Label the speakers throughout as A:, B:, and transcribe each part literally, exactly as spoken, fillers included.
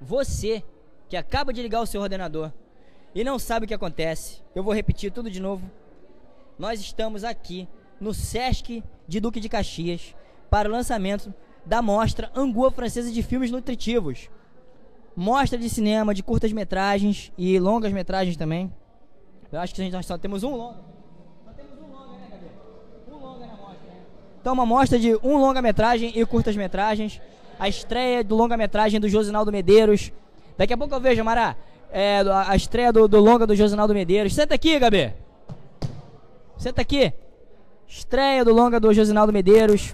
A: Você que acaba de ligar o seu ordenador e não sabe o que acontece, eu vou repetir tudo de novo. Nós estamos aqui no Sesc de Duque de Caxias para o lançamento da mostra Angu Francesa de Filmes Nutritivos. Mostra de cinema, de curtas-metragens e longas-metragens também. Eu acho que a gente só temos um longa. Só temos um longa, né, Gabriel? Um longa na mostra, né? Então, uma mostra de um longa-metragem e curtas-metragens. A estreia do longa-metragem do Josinaldo Medeiros. Daqui a pouco eu vejo, Mará, é, a estreia do, do longa do Josinaldo Medeiros. Senta aqui, Gabi. Senta aqui. Estreia do longa do Josinaldo Medeiros.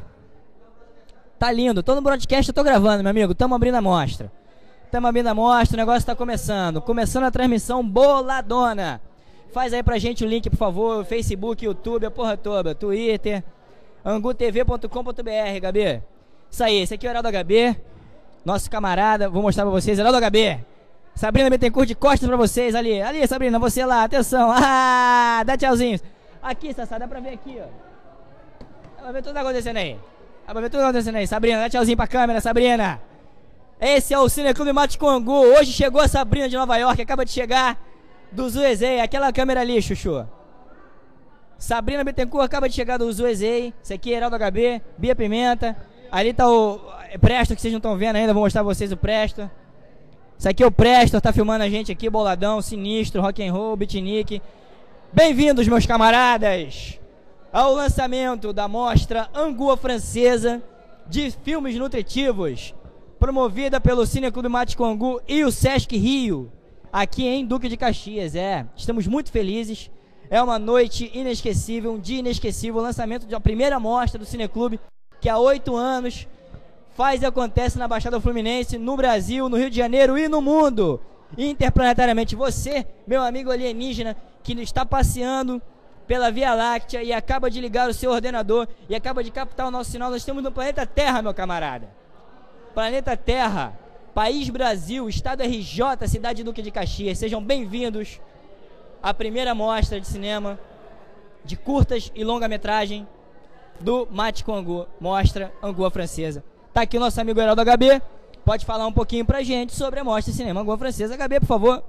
A: Tá lindo. Tô no broadcast, eu tô gravando, meu amigo. Tamo abrindo a mostra. Tamo abrindo a mostra, o negócio tá começando. Começando a transmissão boladona. Faz aí pra gente o link, por favor. Facebook, YouTube, a porra toda. Twitter. angu t v ponto com ponto b r, Gabi. Isso aí, esse aqui é o Heraldo H B. Nosso camarada, vou mostrar pra vocês. Heraldo H B. Sabrina Bittencourt de costas pra vocês. Ali, ali, Sabrina, você lá. Atenção. Ah, dá tchauzinho. Aqui, Sassá, dá pra ver aqui, ó. Dá pra ver tudo acontecendo aí. Dá pra ver tudo acontecendo aí. Sabrina, dá tchauzinho pra câmera, Sabrina. Esse é o Cineclube Mate com Angu. Hoje chegou a Sabrina de Nova York. Acaba de chegar do Zuezei. Aquela câmera ali, Chuchu. Sabrina Bittencourt acaba de chegar do Zuezei. Esse aqui é Heraldo H B, Bia Pimenta. Ali tá o Presto, que vocês não estão vendo ainda. Vou mostrar pra vocês o Presto. Esse aqui é o Presto, tá filmando a gente aqui. Boladão, sinistro, rock and roll, beatnik. Bem-vindos, meus camaradas, ao lançamento da mostra Angu Francesa de Filmes Nutritivos, promovida pelo Cineclube Mate com Angu e o Sesc Rio, aqui em Duque de Caxias. É, estamos muito felizes. É uma noite inesquecível, um dia inesquecível. O lançamento da primeira mostra do Cineclube, que há oito anos faz e acontece na Baixada Fluminense, no Brasil, no Rio de Janeiro e no mundo, interplanetariamente. Você, meu amigo alienígena, que está passeando pela Via Láctea e acaba de ligar o seu ordenador e acaba de captar o nosso sinal, nós estamos no planeta Terra, meu camarada. Planeta Terra, País Brasil, Estado R J, Cidade Duque de Caxias. Sejam bem-vindos à primeira mostra de cinema de curtas e longa-metragem do Mate com Angu, mostra Angu Francesa. Tá aqui o nosso amigo Heraldo H B, pode falar um pouquinho pra gente sobre a mostra de cinema Angu Francesa. H B, por favor.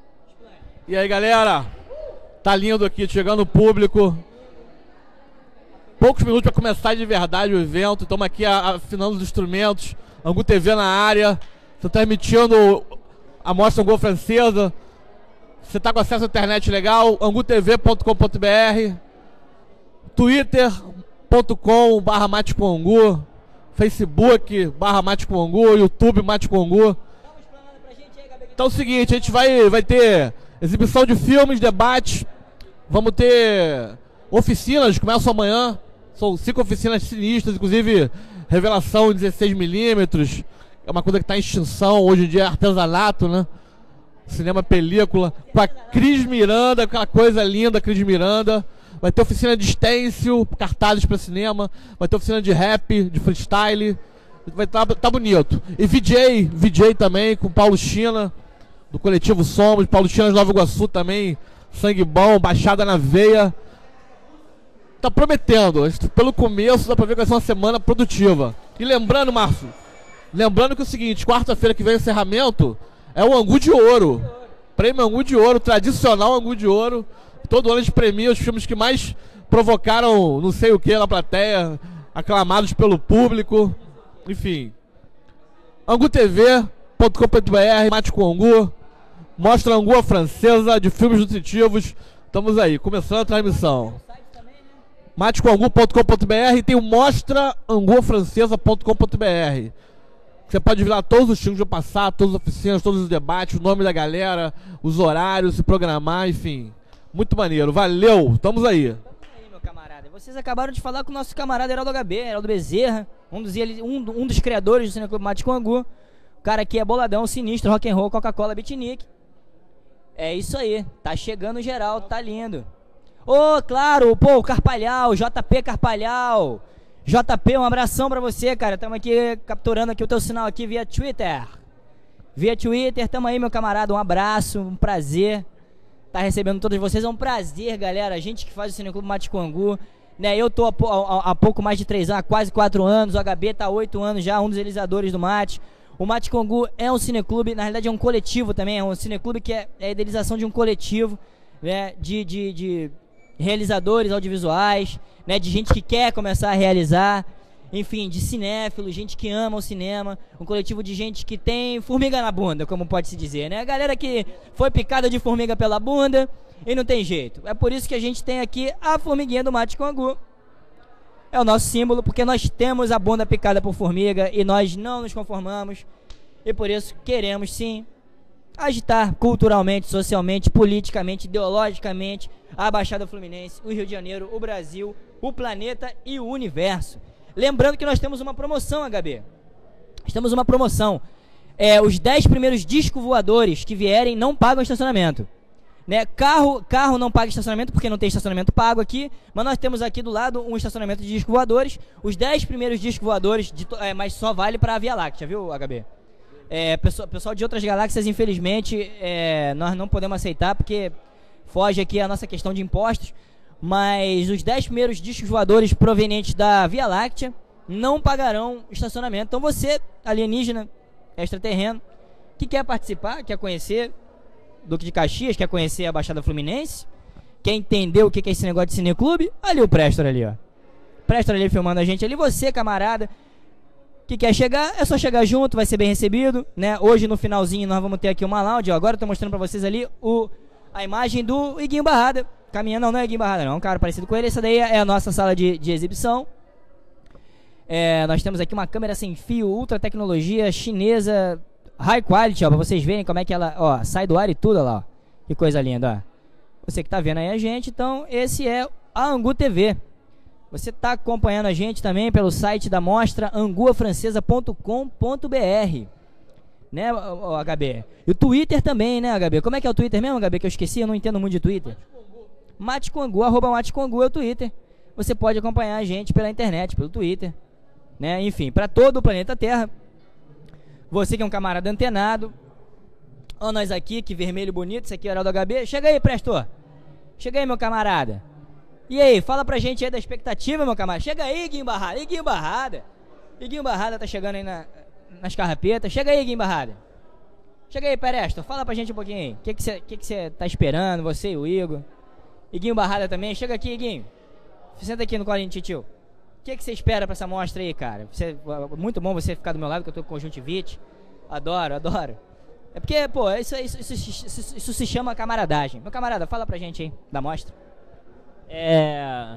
B: E aí, galera, tá lindo aqui, chegando o público. Poucos minutos para começar de verdade o evento. Estamos aqui afinando os instrumentos. Angu T V na área. Estou transmitindo a mostra Angu Francesa. Você tá com acesso à internet legal? angu t v ponto com ponto b r, twitter ponto com barra mate com angu, Facebook barra mate com angu, YouTube Mate com Angu. Então é o seguinte, a gente vai, vai ter exibição de filmes, debates, vamos ter oficinas, começam amanhã, são cinco oficinas sinistras, inclusive revelação em dezesseis milímetros, é uma coisa que está em extinção, hoje em dia é artesanato, né? Cinema película, com a Cris Miranda, aquela coisa linda, Cris Miranda. Vai ter oficina de stencil, cartazes para cinema. Vai ter oficina de rap, de freestyle. Vai estar tá, tá bonito. E V J, V J também, com Paulo China, do coletivo Somos. Paulo China de Nova Iguaçu também, sangue bom, baixada na veia. Tá prometendo, pelo começo dá pra ver que vai ser uma semana produtiva. E lembrando, Márcio, lembrando que é o seguinte, quarta-feira que vem o encerramento é o Angu de Ouro. Prêmio Angu de Ouro, tradicional Angu de Ouro. Todo ano a gente premia os filmes que mais provocaram não sei o que na plateia, aclamados pelo público. Enfim. angu t v ponto com ponto b r, Mate com Angu. Mostra Angu Francesa de Filmes Nutritivos. Estamos aí, começando a transmissão. mate com angu ponto com ponto b r e tem o mostra angu francesa ponto com ponto b r. Você pode ver lá todos os filmes que vão passar, todas as oficinas, todos os debates, o nome da galera, os horários, se programar, enfim. Muito maneiro. Valeu, estamos aí. Estamos aí, meu
A: camarada. Vocês acabaram de falar com o nosso camarada Heraldo H B, Heraldo Bezerra, um dos, um, um dos criadores do Cineclube Mate com Angu. O cara aqui é boladão, sinistro, rock and roll, Coca-Cola, beatnik. É isso aí, tá chegando geral, tá lindo. Ô, oh, claro, pô, o Carpalhal, J P Carpalhal. J P, um abração pra você, cara. Estamos aqui capturando aqui o teu sinal aqui via Twitter. Via Twitter, tamo aí, meu camarada. Um abraço, um prazer tá recebendo todos vocês. É um prazer, galera. A gente que faz o Cineclube Mate com Angu, né? Eu tô há, há, há pouco mais de três anos, há quase quatro anos. O H B tá há oito anos já, um dos realizadores do Mate. O Mate com Angu é um cineclube, na realidade é um coletivo também, é um cineclube que é, é a idealização de um coletivo, né, de, de, de realizadores audiovisuais, né, de gente que quer começar a realizar, enfim, de cinéfilos, gente que ama o cinema, um coletivo de gente que tem formiga na bunda, como pode se dizer, né? A galera que foi picada de formiga pela bunda e não tem jeito. É por isso que a gente tem aqui a formiguinha do Mate com Angu. É o nosso símbolo, porque nós temos a bunda picada por formiga e nós não nos conformamos. E por isso queremos, sim, agitar culturalmente, socialmente, politicamente, ideologicamente a Baixada Fluminense, o Rio de Janeiro, o Brasil, o planeta e o universo. Lembrando que nós temos uma promoção, H B. Estamos uma promoção. É, os dez primeiros discos voadores que vierem não pagam estacionamento. Né? Carro, carro não paga estacionamento porque não tem estacionamento pago aqui, mas nós temos aqui do lado um estacionamento de discos voadores. Os dez primeiros discos voadores, de, é, mas só vale para a Via Láctea, viu, H B? É, pessoal, pessoal de outras galáxias, infelizmente, é, nós não podemos aceitar porque foge aqui a nossa questão de impostos. Mas os dez primeiros discos voadores provenientes da Via Láctea não pagarão estacionamento. Então você, alienígena, extraterreno, que quer participar, quer conhecer Duque de Caxias, quer conhecer a Baixada Fluminense, quer entender o que é esse negócio de cineclube, ali o Prestor ali, ó. Prestor ali filmando a gente ali. Você, camarada, que quer chegar, é só chegar junto, vai ser bem recebido, né? Hoje no finalzinho nós vamos ter aqui uma lounge, ó. Agora eu tô mostrando pra vocês ali o, a imagem do Iguinho Barrada. Caminhando, não, não é Iguinho Barrada, não, é um cara parecido com ele. Essa daí é a nossa sala de, de exibição. É, nós temos aqui uma câmera sem fio, ultra tecnologia chinesa, high quality, ó, pra vocês verem como é que ela, ó, sai do ar e tudo, ó lá, ó. Que coisa linda, ó. Você que tá vendo aí a gente, então esse é a Angu T V. Você tá acompanhando a gente também pelo site da mostra angua francesa ponto com ponto br. Né, o H B? E o Twitter também, né, H B? Como é que é o Twitter mesmo, H B? Que eu esqueci, eu não entendo muito de Twitter. Mate com Angu, arroba Mate com Angu é o Twitter. Você pode acompanhar a gente pela internet, pelo Twitter, né? Enfim, para todo o planeta Terra. Você que é um camarada antenado. Ó nós aqui, que vermelho bonito. Isso aqui é o Heraldo H B. Chega aí, Prestor. Chega aí, meu camarada. E aí, fala pra gente aí da expectativa, meu camarada. Chega aí, Iguinho Barrada. Iguinho Barrada. Iguinho Barrada tá chegando aí na, nas carrapetas. Chega aí, Iguinho Barrada. Chega aí, Prestor. Fala pra gente um pouquinho aí. O que você que que que tá esperando, você e o Igor? Iguinho Barrada também. Chega aqui, Iguinho. Senta aqui no colinho de titio. O que você espera pra essa mostra aí, cara? Você, muito bom você ficar do meu lado, que eu tô com conjuntivite. Adoro, adoro. É porque, pô, isso, isso, isso, isso, isso se chama camaradagem. Meu camarada, fala pra gente aí da mostra.
C: É...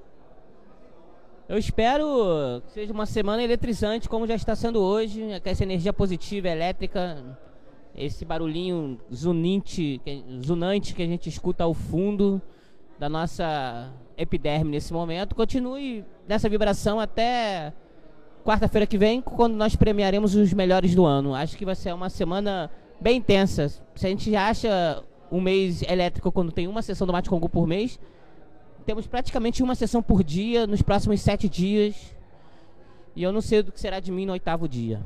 C: Eu espero que seja uma semana eletrizante, como já está sendo hoje. Essa energia positiva, elétrica, esse barulhinho zuninte, zunante que a gente escuta ao fundo da nossa epiderme nesse momento, continue nessa vibração até quarta-feira que vem, quando nós premiaremos os melhores do ano. Acho que vai ser uma semana bem intensa. Se a gente acha um mês elétrico quando tem uma sessão do Mate com Angu por mês, temos praticamente uma sessão por dia nos próximos sete dias. E eu não sei do que será de mim no oitavo dia.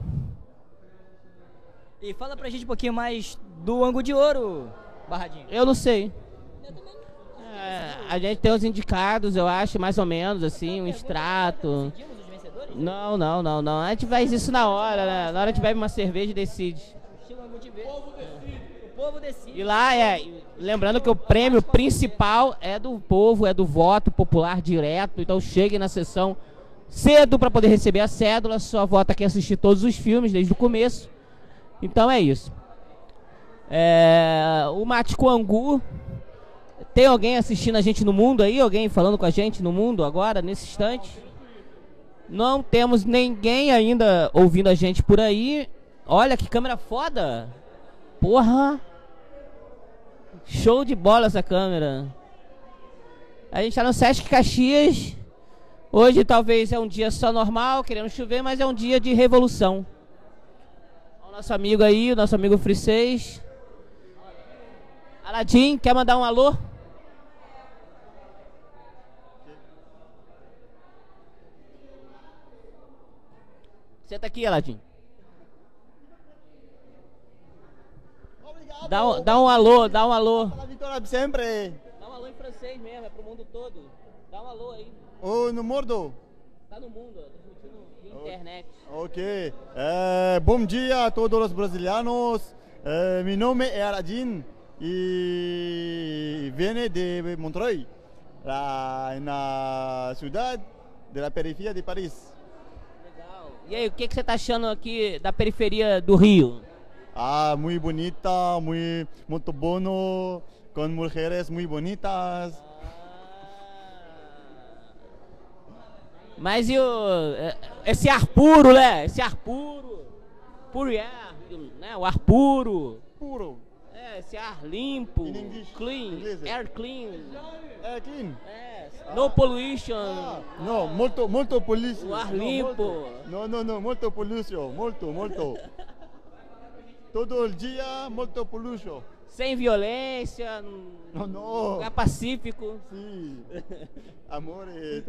A: E fala pra gente um pouquinho mais do Angu de Ouro, Barradinho.
C: Eu não sei. É, a gente tem os indicados, eu acho, mais ou menos, assim, um extrato. Não, não, não, não. A gente faz isso na hora, né? Na hora a gente bebe uma cerveja e decide.
A: O povo decide.
C: E lá é, lembrando que o prêmio principal é do povo, é do voto popular direto. Então chegue na sessão cedo para poder receber a cédula. Só vota quem assistir todos os filmes desde o começo. Então é isso. É, o Mate com Angu. Tem alguém assistindo a gente no mundo aí? Alguém falando com a gente no mundo agora, nesse instante? Não temos ninguém ainda ouvindo a gente por aí. Olha que câmera foda. Porra. Show de bola essa câmera. A gente tá no Sesc Caxias. Hoje talvez é um dia só normal, querendo chover, mas é um dia de revolução. O nosso amigo aí, o nosso amigo Free seis. Aladim, quer mandar um alô? Senta aqui, Aladim. Dá um, dá um alô, dá um alô.
D: Sempre.
C: Dá um alô em francês mesmo, é pro mundo todo. Dá um alô aí.
D: Oh, no mundo.
C: Tá no mundo, ó. internet.
D: Ok. Eh, bom dia a todos los brasileños. Eh, mi nombre es Aladín y viene de Montreuil, la, en la ciudad de la periferia de París.
C: Legal. E aí, o que, que você tá achando aqui da periferia do Rio?
D: Ah, muy bonita, muy, muy bueno, con mujeres muy bonitas.
C: Mas e o, é, esse ar puro, né? Esse ar puro. Puro ar, né? O ar puro.
D: Puro.
C: É, esse ar limpo.
D: In English.
C: Clean.
D: Inglês.
C: Air clean.
D: É clean.
C: É, no pollution.
D: Ah, no, molto, molto pollution.
C: O ar
D: No,
C: limpo.
D: molto. No, no, no, molto pollution, molto, molto. Todo el dia, molto pollution.
C: Sem violência.
D: No, no.
C: Lugar pacífico.
D: Sim. Amor e...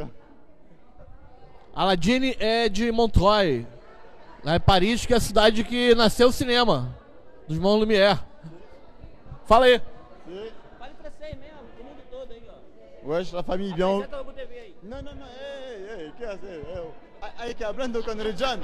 B: Aladine é de Montreuil, lá em Paris, que é a cidade que nasceu o cinema, dos irmãos Lumière. Fala aí.
D: Sim.
C: Fale francês mesmo, o mundo todo aí, ó.
D: Wesh, la famille bien.
C: Apresenta o Angu T V aí.
D: No, no, no, hey, hey, ¿qué haces? Hay, hay que hablando con Rejan.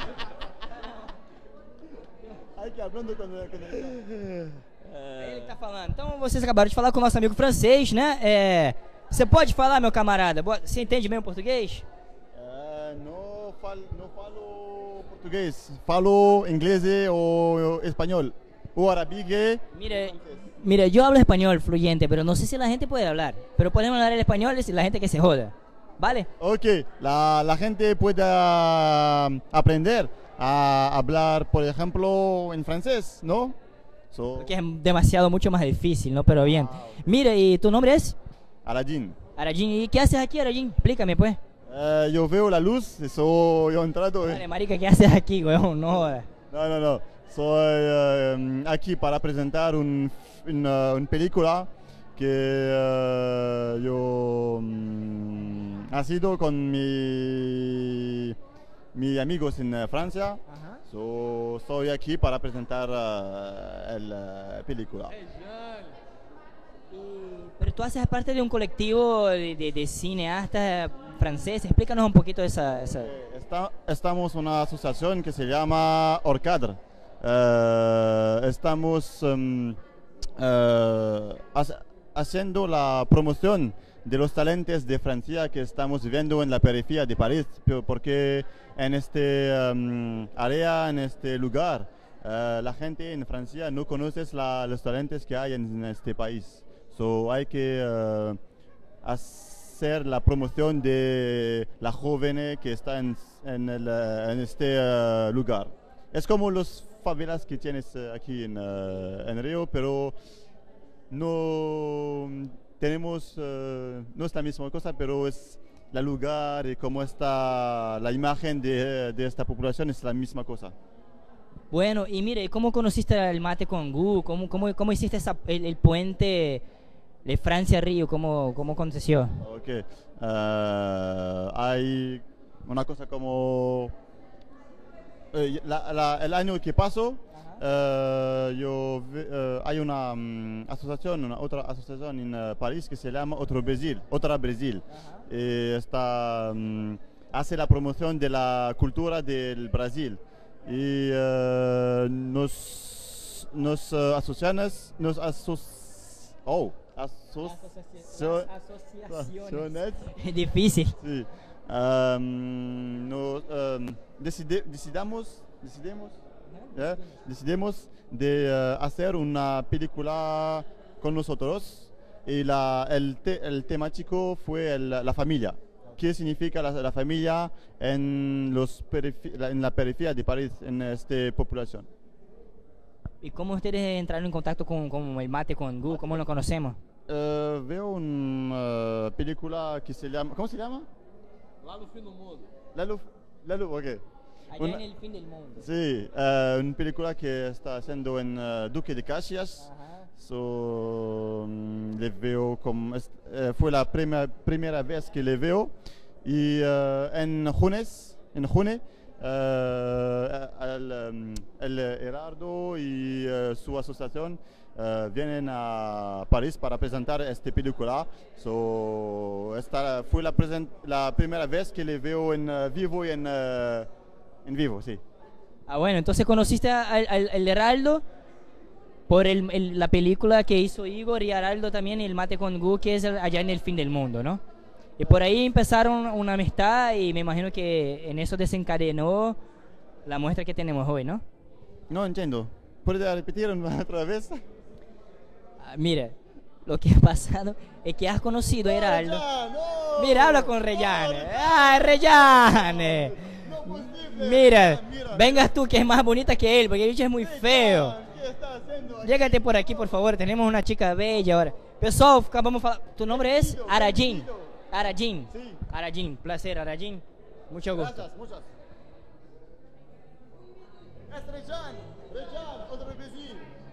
D: Hay que hablando con, con Rejan.
A: É ele que tá falando. Então vocês acabaram de falar com o nosso amigo francês, né? É, você pode falar, meu camarada? Boa- Você entende bem o português?
D: Eh, no, fal, no falo portugués, falo inglés o español, o arabigue.
A: Mire, mire, yo hablo español fluyente, pero no sé si la gente puede hablar. Pero podemos hablar el español y la gente que se joda. ¿Vale?
D: Ok, la, la gente puede ah, aprender a hablar, por ejemplo, en francés, ¿no? So,
A: Porque es demasiado, mucho más difícil, ¿no? Pero bien. Mire, ¿y tu nombre es?
D: Aladín.
A: Arajin. ¿Y qué haces aquí, Arajin? Explícame, pues.
D: Eh, yo veo la luz, eso yo he entrado.
A: Dale,
D: eh.
A: marica, ¿qué haces aquí, weón? No jodas.
D: No, no, no. Soy eh, aquí para presentar un, una, una película que eh, yo mm, ha sido con mi, mis amigos en eh, Francia.
A: Ajá.
D: So, estoy aquí para presentar eh, la película.
A: Pero tú haces parte de un colectivo de, de, de cineastas franceses. Explícanos un poquito esa... esa...
D: Eh, Está, estamos en una asociación que se llama Orcadre. Eh, estamos em, eh, hace- haciendo la promoción de los talentos de Francia que estamos viviendo en la periferia de París, pero porque en este em, área, en este lugar, eh, la gente en Francia no conoce la- los talentos que hay en, en este país. So, hay que eh, hacer la promoción de la joven que está en, en, el, eh, en este eh, lugar. Es como los favelas que tienes eh, aquí en, eh, en Río, pero no tenemos, eh, no es la misma cosa, pero es el lugar y cómo está la imagen de, de esta población es la misma cosa.
A: Bueno, y mire, ¿cómo conociste el mate con Gu? ¿Cómo, cómo, cómo hiciste esa- el, el puente de Francia a Río? ¿Cómo, cómo aconteció?
D: Ok. Eh, hay una cosa como eh, la- la- el año que pasó, eh, yo vi- eh, hay una mm, asociación, una otra asociación en eh, París que se llama Otro Brasil, Otra Brasil. Y está, mm, hace la promoción de la cultura del Brasil. Y eh, nos, nos eh, asociamos, nos aso- oh, asocio- asociaciones.
A: Es difícil.
D: Sí. Am, nos, am, decide- decidamos, decidimos, ¿ya? decidimos de eh, hacer una película con nosotros y la, el, te- el temático fue el- la familia. ¿Qué significa la, la familia en, los perife- la- en la periferia de París, en esta población?
A: ¿Y cómo ustedes entraron en contacto con, con el mate con Gu? ¿Cómo lo conocemos?
D: Eh, veo una película que se llama, ¿cómo se llama?
B: Lá no fim do mundo.
D: La luz, la luz, ok.
A: Allá
D: Una-
A: en el fin del mundo.
D: Sí, eh, una película que está haciendo en eh, Duque de Caxias.
A: Ajá.
D: So, mm, le veo como es- eh, fue la prima- primera vez que le veo y eh, en Junes, en junio, eh, el, mm, el Gerardo y eh, su asociación eh, vienen a París para presentar esta película. So, esta fue la, presen- la primera vez que le veo en eh, vivo en, eh, en vivo, sí.
A: Ah, bueno, entonces conociste a- al, al- al Heraldo por el- el- la película que hizo Igor y Heraldo también, El Mate con Gu, que es el- allá en el fin del mundo, ¿no? Y por ahí empezaron una amistad y me imagino que en eso desencadenó la muestra que tenemos hoy, ¿no?
D: No entiendo. ¿Puede repetir otra vez?
A: Ah, mira, lo que ha pasado es que has conocido a Heraldo. Mira, habla con Reyane. ¡Ah, Reyane! Mira, vengas tú que es más bonita que él, porque el bicho es muy feo.
D: ¿Qué está haciendo aquí?
A: Llégate por aquí, por favor. Tenemos una chica bella ahora. Pessoal, acabamos de falar. Tu nombre es Arajin. Arajin.
D: Sí.
A: Arajin. Placer, Arajin. Mucho gusto.
D: Gracias, muchas. Es Rejan, Rejan, otra vez sí.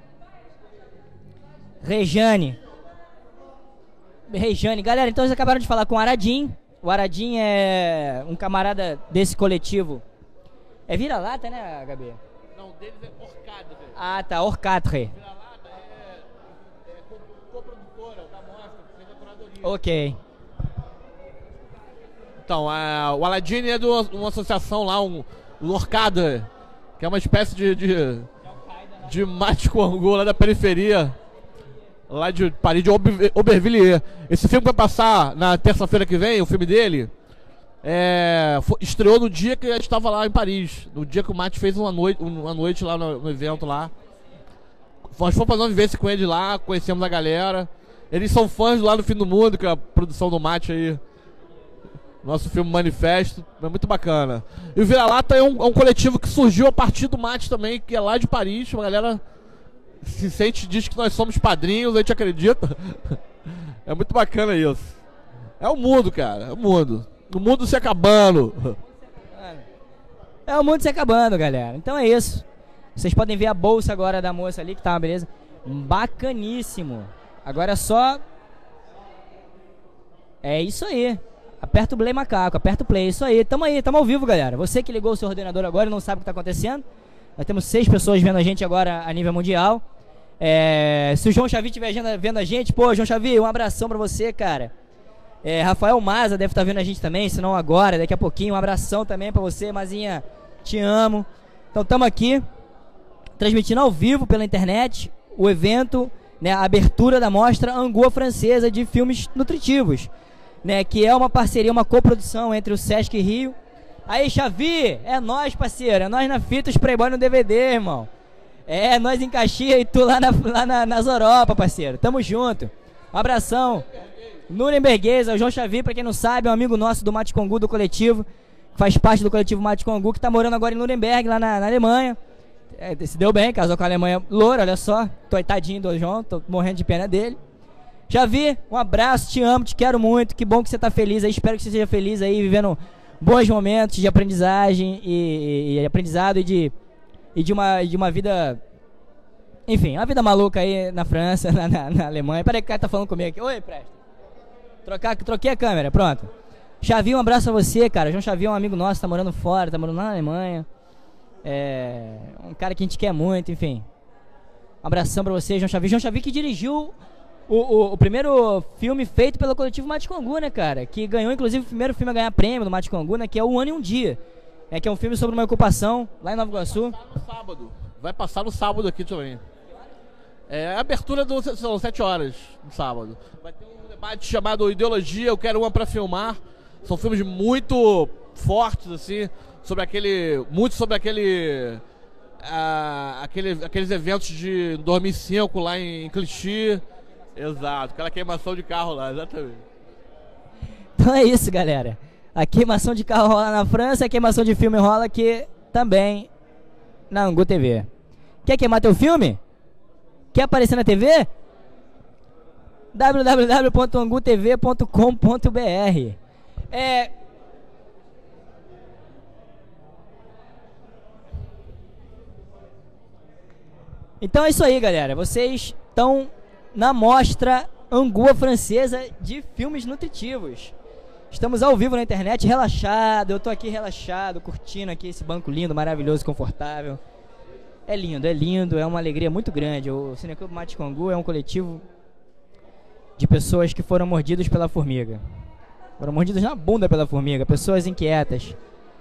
A: Rejane. Rejane. Galera, então vocês acabaram de falar com o Aradim. O Aradim é um camarada desse coletivo. É vira-lata, né, Gabi?
B: Não, deles é Orcade, velho.
A: Ah, tá. Orcatre.
B: Vira-lata é, é co- coprodutora da mostra, fez a curadoria.
A: Ok.
B: Então, a, o Aladine é de uma, uma associação lá, um, o Orcada, que é uma espécie de, de, de mate com angu lá da periferia, lá de Paris, de Auber- Aubervilliers. Esse filme vai passar na terça-feira que vem, o filme dele, é, fo- estreou no dia que a gente estava lá em Paris, no dia que o Mate fez uma noite, uma noite lá no, no evento lá. Nós fomos fazer uma vivência com ele lá, conhecemos a galera. Eles são fãs do Lá no Fim do Mundo, que é a produção do Mate aí. Nosso filme Manifesto, é muito bacana. E o Vira-Lata é um, é um coletivo que surgiu a partir do Mate também, que é lá de Paris. Uma galera se sente, diz que nós somos padrinhos, a gente acredita. É muito bacana isso. É o mundo, cara, é o mundo. O mundo se acabando.
A: É o mundo se acabando, galera. Então é isso. Vocês podem ver a bolsa agora da moça ali, que tá uma beleza. Bacaníssimo. Agora é só... É isso aí. Aperta o play, macaco. Aperta o play. Isso aí. Tamo aí. Tamo ao vivo, galera. Você que ligou o seu ordenador agora e não sabe o que tá acontecendo. Nós temos seis pessoas vendo a gente agora a nível mundial. É, se o João Xavi estiver vendo- vendo a gente, pô, João Xavi, um abração pra você, cara. É, Rafael Maza deve estar vendo a gente também, se não agora, daqui a pouquinho. Um abração também pra você, Mazinha. Te amo. Então estamos aqui, transmitindo ao vivo pela internet o evento, né, a abertura da mostra Angu Francesa de filmes nutritivos, né, que é uma parceria, uma coprodução entre o Sesc Rio. Aí, Xavi, é nós, parceiro, é nós na fita, os Playboy no D V D, irmão. É, nós em Caxias e tu lá, na, lá na, nas Europa, parceiro. Tamo junto. Um abração. Nuremberguês, é o João Xavi, pra quem não sabe, é um amigo nosso do Mate Congu, do coletivo, que faz parte do coletivo Mate Congu, que tá morando agora em Nuremberg, lá na, na Alemanha. É, se deu bem, casou com a Alemanha loura, olha só. Coitadinho do João, tô morrendo de pena dele. Xavi, um abraço, te amo, te quero muito. Que bom que você tá feliz aí, espero que você seja feliz aí, vivendo bons momentos de aprendizagem e, e- e aprendizado e de, e de, uma, de uma vida... Enfim, uma vida maluca aí na França, na, na, na Alemanha. Peraí que o cara tá falando comigo aqui. Oi, presta. Trocar, troquei a câmera, pronto. Xavi, um abraço a você, cara. João Xavi é um amigo nosso, tá morando fora, tá morando lá na Alemanha. É um cara que a gente quer muito, enfim. Um abração pra você, João Xavi. João Xavi que dirigiu o, o, o primeiro filme feito pelo coletivo Mate Congu, né, cara? Que ganhou, inclusive, o primeiro filme a ganhar prêmio do Mate Congu, né? Que é O Ano e um Dia. É, que é um filme sobre uma ocupação lá em Nova Iguaçu.
B: Vai passar no sábado. Vai passar no sábado aqui também. É a abertura do, são sete horas no sábado. Vai ter um debate chamado Ideologia, Eu Quero Uma Pra Filmar. São filmes muito fortes, assim, sobre aquele... Muito sobre aquele... ah, aquele aqueles eventos de dois mil e cinco lá em, em Clichy. Exato, aquela queimação de carro lá, exatamente.
A: Então é isso, galera. A queimação de carro rola na França, a queimação de filme rola aqui também na Angu T V. Quer queimar teu filme? Quer aparecer na T V? w w w ponto angu t v ponto com ponto b r. É... Então é isso aí, galera. Vocês estão na mostra Angu Francesa de filmes nutritivos. Estamos ao vivo na internet, relaxado. Eu tô aqui relaxado, curtindo aqui esse banco lindo, maravilhoso, confortável. É lindo, é lindo, é uma alegria muito grande. O Cineclube Mate Congu é um coletivo de pessoas que foram mordidas pela formiga. Foram mordidas na bunda pela formiga, pessoas inquietas.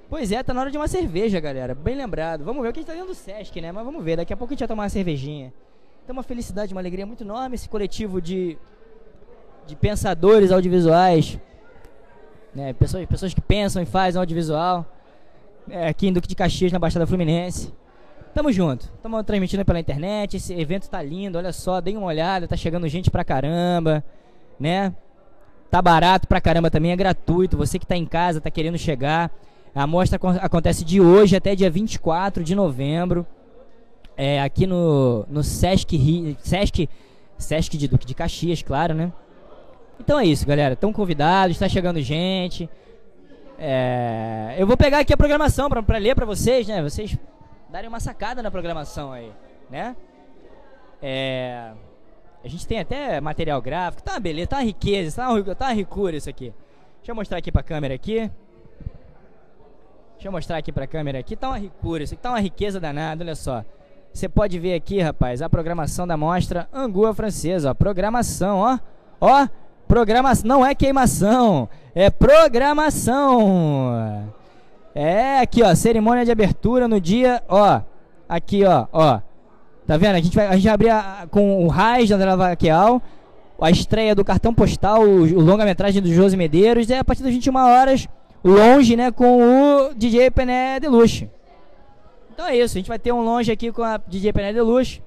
A: Pois é, tá na hora de uma cerveja, galera. Bem lembrado. Vamos ver o que a gente tá dentro do Sesc, né? Mas vamos ver, daqui a pouco a gente vai tomar uma cervejinha. Então uma felicidade, uma alegria muito enorme esse coletivo de, de pensadores audiovisuais, né? Pessoas, pessoas que pensam e fazem audiovisual, é, aqui em Duque de Caxias, na Baixada Fluminense. Tamo junto, estamos transmitindo pela internet, esse evento tá lindo, olha só, deem uma olhada, tá chegando gente pra caramba, né? Tá barato pra caramba também, é gratuito, você que tá em casa, tá querendo chegar. A mostra acontece de hoje até dia vinte e quatro de novembro, é, aqui no, no Sesc, Sesc, Sesc de Duque de Caxias, claro, né? Então é isso, galera, estão convidados, tá chegando gente. É, eu vou pegar aqui a programação pra, pra ler pra vocês, né? Vocês darem uma sacada na programação aí, né? É, a gente tem até material gráfico, tá uma beleza, tá uma riqueza, tá uma, tá uma ricura isso aqui. Deixa eu mostrar aqui pra câmera aqui. Deixa eu mostrar aqui pra câmera aqui, tá uma ricura, isso aqui tá uma riqueza danada, olha só. Você pode ver aqui, rapaz, a programação da mostra Angu à Francesa, ó, programação, ó. Ó, programação, não é queimação, é programação. É, aqui, ó, cerimônia de abertura no dia, ó, aqui, ó, ó. Tá vendo? A gente vai, a gente vai abrir a, com o Raiz da André Vaqueal, a estreia do Cartão Postal, o, o longa-metragem do Josi Medeiros, e a partir das vinte e uma horas... longe, né, com o D J Pené Deluxe. Então é isso, a gente vai ter um longe aqui com a D J Pené Deluxe,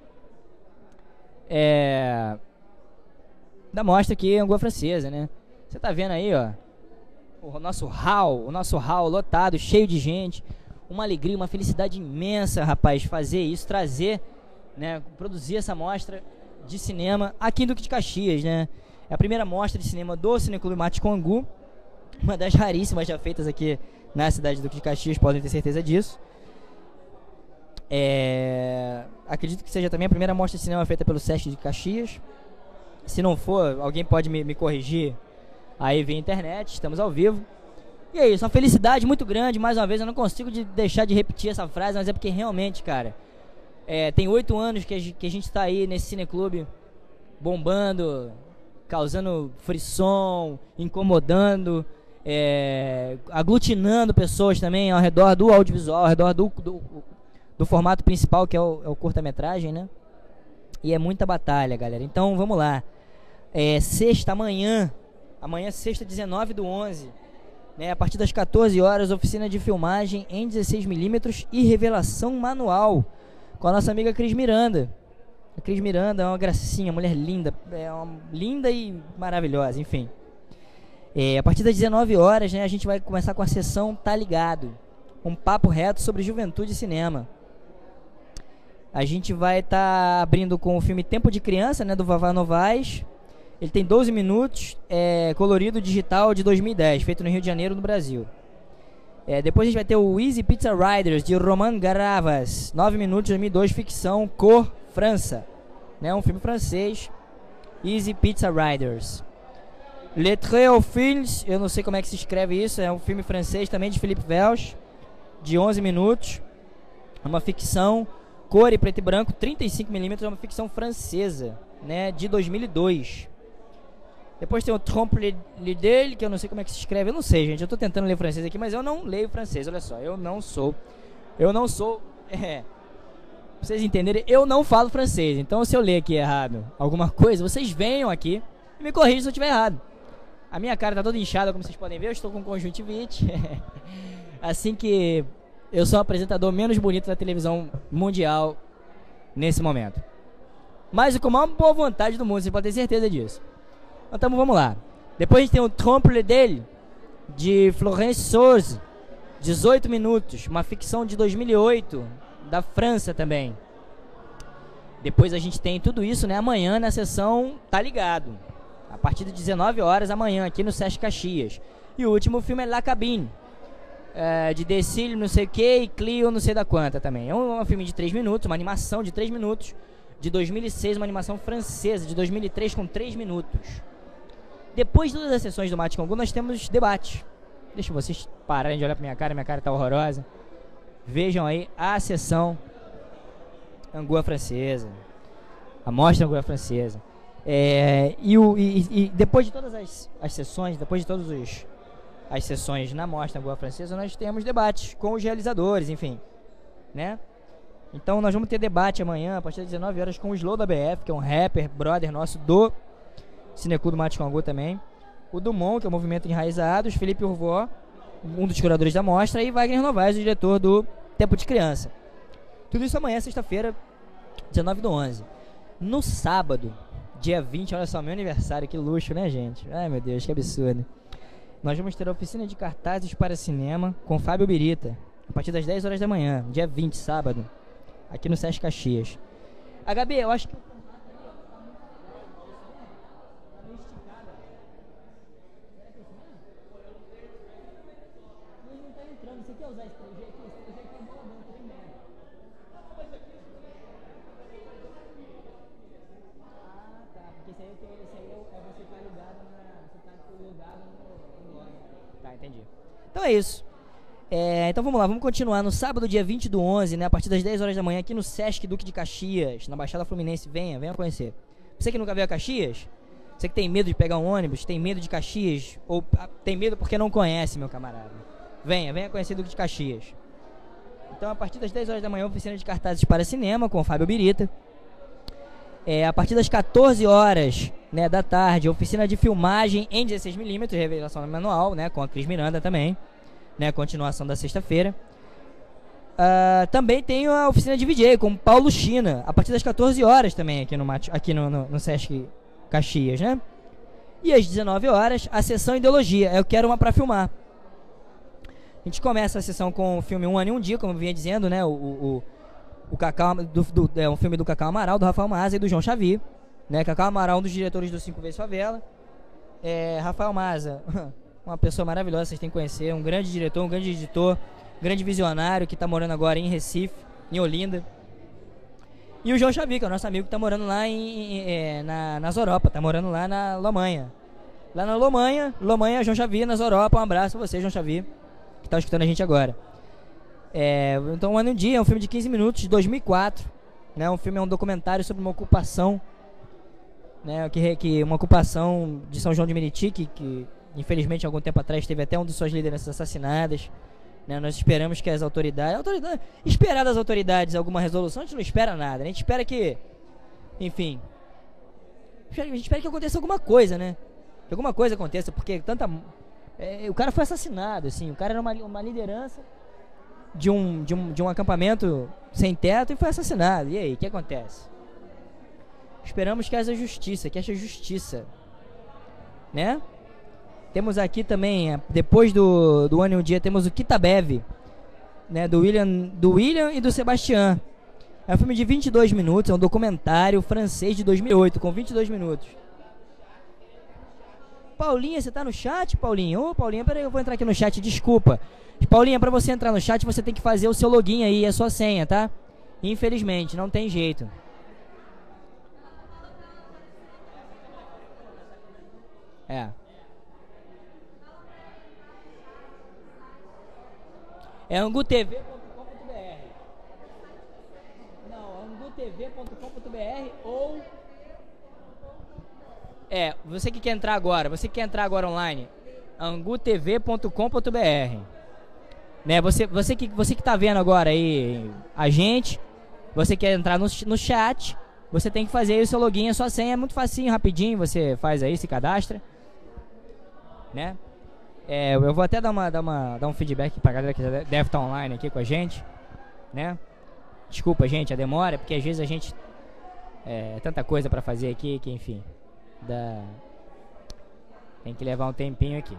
A: é, da mostra aqui em Angu à Francesa, né? Você tá vendo aí, ó, o nosso hall, o nosso hall lotado, cheio de gente, uma alegria, uma felicidade imensa, rapaz, fazer isso, trazer, né, produzir essa mostra de cinema aqui em Duque de Caxias, né? É a primeira mostra de cinema do Cineclube Mático Angu, uma das raríssimas já feitas aqui na cidade do Duque de Caxias, podem ter certeza disso. É, acredito que seja também a primeira mostra de cinema feita pelo Sesc de Caxias. Se não for, alguém pode me, me corrigir aí via internet, estamos ao vivo. E é isso, uma felicidade muito grande, mais uma vez, eu não consigo de deixar de repetir essa frase, mas é porque realmente, cara, é, tem oito anos que a, que a gente está aí nesse cineclube bombando, causando frisson, incomodando, é, aglutinando pessoas também ao redor do audiovisual, ao redor do, do, do formato principal, que é o, é o curta-metragem, né? E é muita batalha, galera. Então, vamos lá. É, sexta, amanhã, amanhã, sexta, dezenove do onze, né? A partir das quatorze horas, oficina de filmagem em dezesseis milímetros e revelação manual, com a nossa amiga Cris Miranda. A Cris Miranda é uma gracinha, mulher linda, é uma linda e maravilhosa, enfim. É, a partir das dezenove horas, né, a gente vai começar com a sessão Tá Ligado, um papo reto sobre juventude e cinema. A gente vai estar tá abrindo com o filme Tempo de Criança, né, do Vavá Novaes. Ele tem doze minutos, é, colorido digital de dois mil e dez, feito no Rio de Janeiro, no Brasil. É, depois a gente vai ter o Easy Pizza Riders, de Roman Garavas, nove minutos, dois mil e dois, ficção, cor, França, né, um filme francês. Easy Pizza Riders. Le Très aux Films, eu não sei como é que se escreve isso, é um filme francês também de Philippe Welch, de onze minutos, uma ficção, cor e preto e branco, trinta e cinco milímetros, é uma ficção francesa, né, de dois mil e dois. Depois tem o Trompe l'Idée, que eu não sei como é que se escreve, eu não sei, gente, eu tô tentando ler francês aqui, mas eu não leio francês, olha só, eu não sou, eu não sou, é, pra vocês entenderem, eu não falo francês, então se eu ler aqui errado alguma coisa, vocês venham aqui e me corrijam se eu estiver errado. A minha cara tá toda inchada, como vocês podem ver, eu estou com conjuntivite. Assim que eu sou o apresentador menos bonito da televisão mundial nesse momento. Mas com a maior boa vontade do mundo, vocês podem ter certeza disso. Então vamos lá. Depois a gente tem o Trompe l'Idée, de Florence Sauze, dezoito minutos, uma ficção de dois mil e oito, da França também. Depois a gente tem tudo isso, né, amanhã na sessão Tá Ligado, a partir de dezenove horas amanhã, aqui no Sesc Caxias. E o último filme é La Cabine, é, de Decile não sei o que e Clio não sei da quanta também. É um, um filme de três minutos, uma animação de três minutos, de dois mil e seis, uma animação francesa, de dois mil e três com três minutos. Depois de todas as sessões do Mático Angu, nós temos debate. Deixa vocês pararem de olhar pra minha cara, minha cara tá horrorosa. Vejam aí a sessão Angu à Francesa, a mostra Angu à Francesa. É, e, o, e, e depois de todas as, as sessões, depois de todos os, as sessões na Mostra Angua Francesa, nós temos debates com os realizadores, enfim, né? Então nós vamos ter debate amanhã, a partir das dezenove horas, com o Slow da B F, que é um rapper, brother nosso do Cineclube do Mato Cangu também. O Dumont, que é o Movimento Enraizados, Felipe Urvó, um dos curadores da mostra, e Wagner Novaes, o diretor do Tempo de Criança. Tudo isso amanhã, sexta-feira, dezenove do onze. No sábado, dia vinte, olha só, meu aniversário, que luxo, né, gente? Ai, meu Deus, que absurdo. Nós vamos ter a oficina de cartazes para cinema com Fábio Birita, a partir das dez horas da manhã, dia vinte, sábado, aqui no Sesc Caxias. H B, eu acho que... Você quer usar esse três G aqui? Esse três G aqui é boladão, trem mesmo. Ah, tá. Porque esse aí, eu tenho, esse aí é, é você tá ligado na. Você tá ligado no blog. Tá, entendi. Então é isso. É, então vamos lá, vamos continuar. No sábado, dia vinte do onze, né? A partir das dez horas da manhã, aqui no Sesc Duque de Caxias, na Baixada Fluminense. Venha, venha conhecer. Você que nunca veio a Caxias, você que tem medo de pegar um ônibus, tem medo de Caxias, ou ah, tem medo porque não conhece, meu camarada. Venha, venha conhecer Duque de Caxias. Então, a partir das dez horas da manhã, oficina de cartazes para cinema com o Fábio Birita. É, a partir das quatorze horas, né, da tarde, oficina de filmagem em dezesseis milímetros, revelação manual, né, com a Cris Miranda também, né, continuação da sexta-feira. Uh, também tem a oficina de V J com Paulo China, a partir das quatorze horas também, aqui no, aqui no, no, no Sesc Caxias, né? E às dezenove horas, a sessão Ideologia, Eu Quero Uma Pra Filmar. A gente começa a sessão com o filme Um Ano e Um Dia, como eu vinha dizendo, né? O, o, o Cacau, do, do, é um filme do Cacau Amaral, do Rafael Maza e do João Xavier, né? Cacau Amaral, um dos diretores do Cinco Vezes Favela. É, Rafael Maza, uma pessoa maravilhosa, vocês têm que conhecer, um grande diretor, um grande editor, um grande visionário, que está morando agora em Recife, em Olinda. E o João Xavier, que é o nosso amigo que está morando lá em, é, na, nas Europa, está morando lá na Lomanha. Lá na Lomanha, Lomanha, João Xavier, nas Europa. Um abraço pra você, João Xavier, que tá escutando a gente agora. É, então, Um Ano e Um Dia é um filme de quinze minutos, de dois mil e quatro, né? Um filme é um documentário sobre uma ocupação, né? Que, que uma ocupação de São João de Meriti, que, que infelizmente algum tempo atrás teve até um dos suas lideranças assassinadas, né? Nós esperamos que as autoridades, autoridade, esperar das autoridades alguma resolução, a gente não espera nada, né? A gente espera que, enfim, a gente espera que aconteça alguma coisa, né? Que alguma coisa aconteça, porque tanta... É, o cara foi assassinado, assim, o cara era uma, uma liderança de um, de, um, de um acampamento sem teto e foi assassinado. E aí, o que acontece? Esperamos que haja justiça, que haja justiça, né? Temos aqui também, depois do, do Ano e Um Dia, temos o Kitabev, né, do William, do William e do Sebastião. É um filme de vinte e dois minutos, é um documentário francês de dois mil e oito, com vinte e dois minutos. Paulinha, você tá no chat, Paulinha? Ô, Paulinha, peraí, eu vou entrar aqui no chat, desculpa. Paulinha, pra você entrar no chat, você tem que fazer o seu login aí, a sua senha, tá? Infelizmente, não tem jeito. É. É angu t v ponto com ponto b r. Não, angu t v ponto com ponto b r ou... É, você que quer entrar agora, você que quer entrar agora online, angu t v ponto com ponto b r. Né, você, você, que, você que tá vendo agora aí a gente, você quer entrar no, no chat, você tem que fazer aí o seu login, a sua senha, é muito facinho, rapidinho, você faz aí, se cadastra, né? É, eu vou até dar, uma, dar, uma, dar um feedback pra galera que deve estar online aqui com a gente, né? Desculpa, gente, a demora, porque às vezes a gente... É tanta coisa pra fazer aqui que, enfim... Da... Tem que levar um tempinho aqui.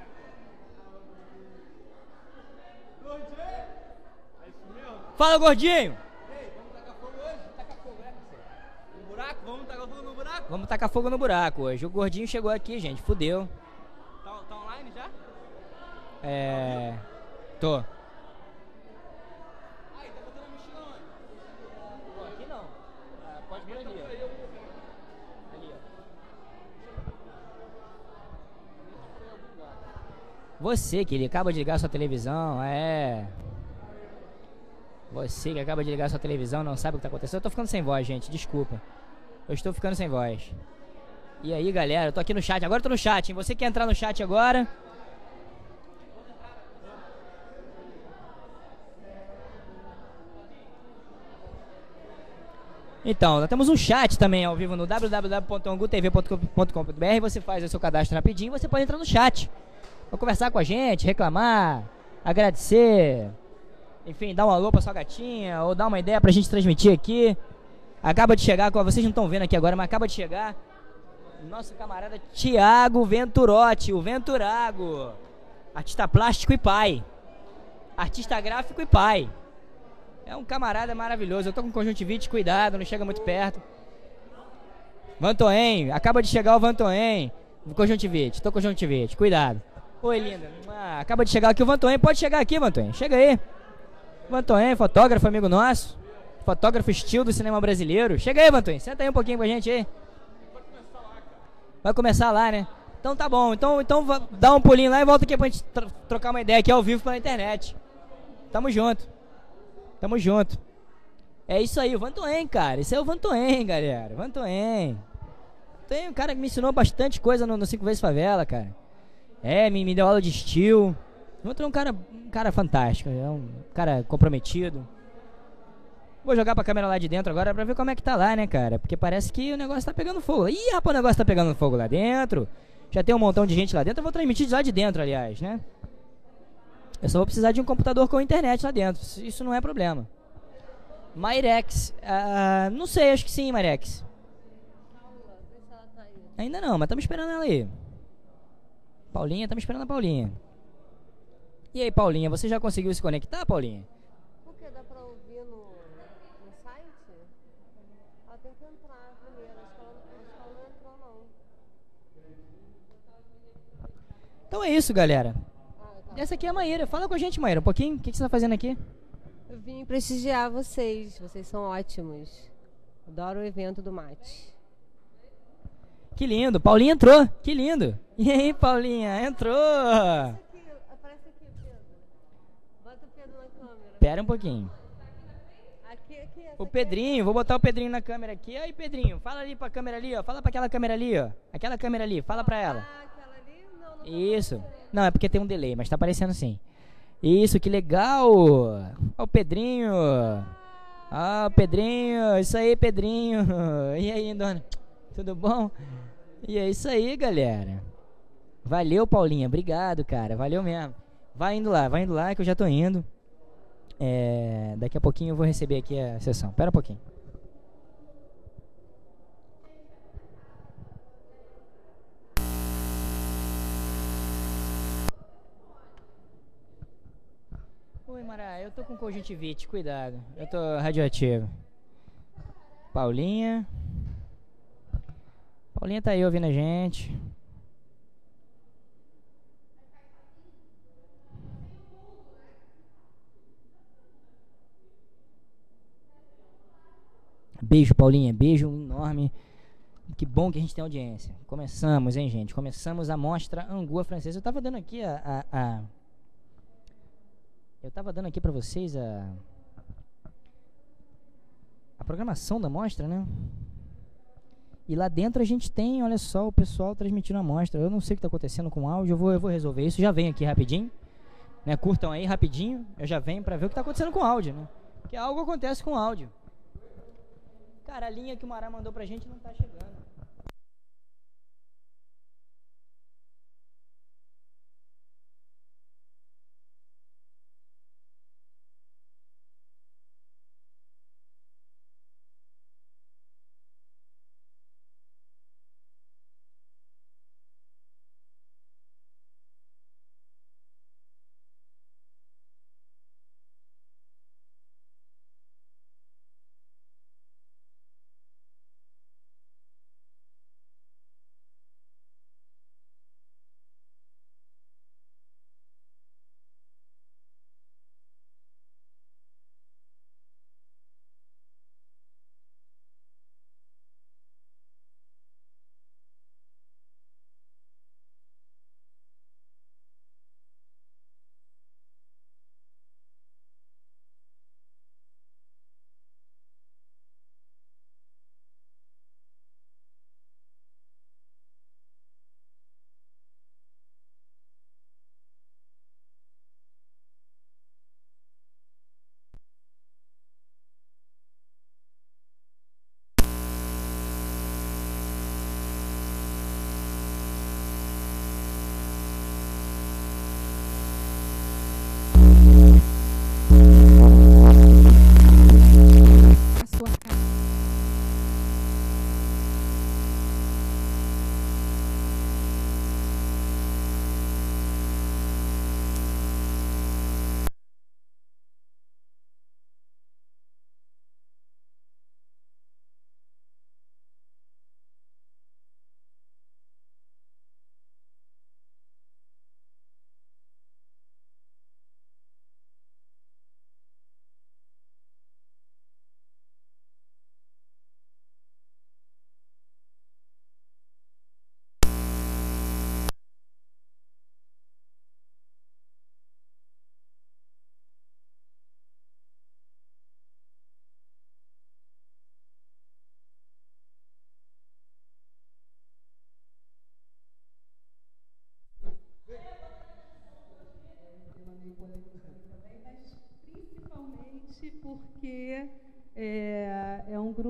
A: Fala, gordinho!
B: Ei, vamos tacar fogo hoje? Tacar fogo, é? No buraco? Vamos tacar fogo no buraco?
A: Vamos tacar fogo no buraco hoje. O gordinho chegou aqui, gente. Fudeu.
B: Tá, tá online já?
A: É... Tô.
B: Ai, tá botando a mochila onde?
A: Pô, aqui não. Ah, pode vir ali, ó. Ali, ó. Você que ele acaba de ligar sua televisão, é... Você que acaba de ligar sua televisão, não sabe o que tá acontecendo. Eu tô ficando sem voz, gente, desculpa. Eu estou ficando sem voz. E aí, galera, eu tô aqui no chat. Agora eu tô no chat, hein? Você quer entrar no chat agora? Então, nós temos um chat também ao vivo no w w w ponto angu t v ponto com ponto b r. Você faz o seu cadastro rapidinho, você pode entrar no chat pra conversar com a gente, reclamar, agradecer, enfim, dar um alô pra sua gatinha ou dar uma ideia pra gente transmitir aqui. Acaba de chegar, vocês não estão vendo aqui agora, mas acaba de chegar nosso camarada Thiago Venturotti, o Venturago, artista plástico e pai, artista gráfico e pai. É um camarada maravilhoso. Eu tô com conjuntivite, cuidado, não chega muito perto. Vantoen, acaba de chegar o Vantoen. Conjuntivite, tô com conjuntivite, cuidado. Oi, linda. Ah, acaba de chegar aqui o Vantoen. Pode chegar aqui, Vantoen. Chega aí. Vantoen, fotógrafo, amigo nosso. Fotógrafo estilo do cinema brasileiro. Chega aí, Vantoen. Senta aí um pouquinho com a gente aí. Vai começar lá, né? Então tá bom. Então, então dá um pulinho lá e volta aqui pra gente tro trocar uma ideia aqui ao vivo pela internet. Tamo junto. Tamo junto. É isso aí, o Vantoen, cara. Esse é o Vantoen, galera. Vantoen. Tem um cara que me ensinou bastante coisa no, no Cinco Vezes Favela, cara. É, me, me deu aula de estilo. O Vantoen é um cara, um cara fantástico. É um cara comprometido. Vou jogar pra câmera lá de dentro agora pra ver como é que tá lá, né, cara? Porque parece que o negócio tá pegando fogo. Ih, rapaz, o negócio tá pegando fogo lá dentro. Já tem um montão de gente lá dentro. Eu vou transmitir de lá de dentro, aliás, né? Eu só vou precisar de um computador com internet lá dentro. Isso não é problema. Myrex. Uh, não sei, acho que sim, Myrex. Ainda não, mas estamos esperando ela aí. Paulinha, estamos esperando a Paulinha. E aí, Paulinha, você já conseguiu se conectar, Paulinha?
E: Por que dá pra ouvir no, no site? Ela tem que entrar primeiro. Acho que ela, acho que ela não entrou, não.
A: Então é isso, galera. Essa aqui é a Maíra. Fala com a gente, Maíra, um pouquinho. O que, que você tá fazendo aqui?
E: Eu vim prestigiar vocês. Vocês são ótimos. Adoro o evento do mate.
A: Que lindo. Paulinha entrou. Que lindo. E aí, Paulinha? Entrou.
E: Aqui, aparece aqui, Pedro. Bota o Pedro na câmera.
A: Pera um pouquinho.
E: Aqui, aqui.
A: O Pedrinho. Vou botar o Pedrinho na câmera aqui. Aí, Pedrinho. Fala ali pra câmera ali, ó. Fala pra aquela câmera ali, ó. Aquela câmera ali. Fala pra ela.
E: Ah, aquela ali? Não, não.
A: Isso. Não, é porque tem um delay, mas tá aparecendo sim. Isso, que legal. Ó o Pedrinho. Ah, o Pedrinho. Isso aí, Pedrinho. E aí, dona? Tudo bom? E é isso aí, galera. Valeu, Paulinha. Obrigado, cara. Valeu mesmo. Vai indo lá, vai indo lá que eu já tô indo. É, daqui a pouquinho eu vou receber aqui a sessão. Pera um pouquinho. Oi, Mará, eu tô com conjuntivite, cuidado. Eu tô radioativo. Paulinha. Paulinha tá aí ouvindo a gente. Beijo, Paulinha. Beijo enorme. Que bom que a gente tem audiência. Começamos, hein, gente? Começamos a mostra Angu Francesa. Eu tava dando aqui a... a, a Eu tava dando aqui pra vocês a a programação da mostra, né? E lá dentro a gente tem, olha só, o pessoal transmitindo a mostra. Eu não sei o que tá acontecendo com o áudio, eu vou, eu vou resolver isso. Já venho aqui rapidinho, né? Curtam aí rapidinho, eu já venho pra ver o que tá acontecendo com o áudio, né? Porque algo acontece com o áudio. Cara, a linha que o Mará mandou pra gente não tá chegando.